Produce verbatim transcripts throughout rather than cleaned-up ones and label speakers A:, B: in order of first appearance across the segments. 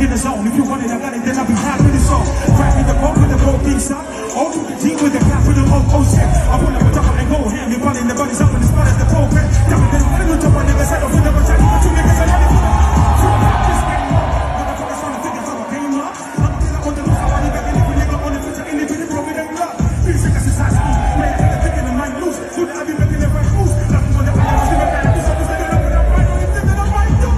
A: in the zone. If you want it, I got it, then I'll be happy with the song. Crack me the bump with the broke beat side. O to the G with the capital O O Z. I pull up a top and go ham. You're running the bodies up in the spot as the program. Dumb it, then I'm gonna top on the side of the double jack. Two niggas are ready for the this game up. Motherfuckers trying to figure out a game up. I'm gonna on the loose. I want it back in the nigga on the picture. In the video, throw it ain't love. These niggas is high school. Man, I got a pick in the mind loose. So that I be making the right moves. Nothing on the other, I'm still bad. I'm still bad. I'm right on the thing that I'm right to.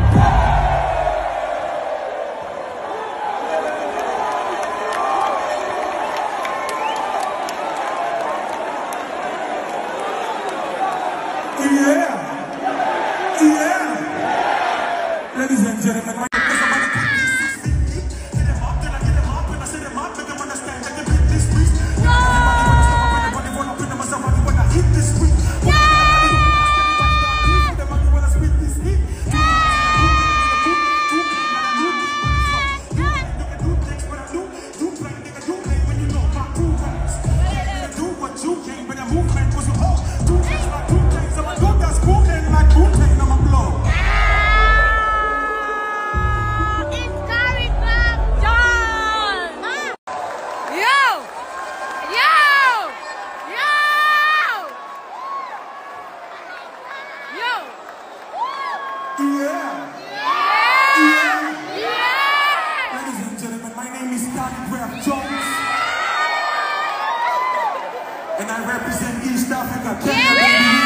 A: Yeah. Yeah. Ladies and gentlemen, my name is somebody put these six feet deep. Hit them up, then I hit them up, and I sit them up, make them understand that they beat this beast. Everybody wanna stop up, everybody wanna put them myself, everybody wanna hit this street. Everybody wanna spit this heat. Do things what I do, do play, nigga, do play when you know my crew raps. Do what you came, but I move, man, was you all. Do things like do things, I'm a do that's cool, and like cool thing, I'm a blow. And I represent East Africa.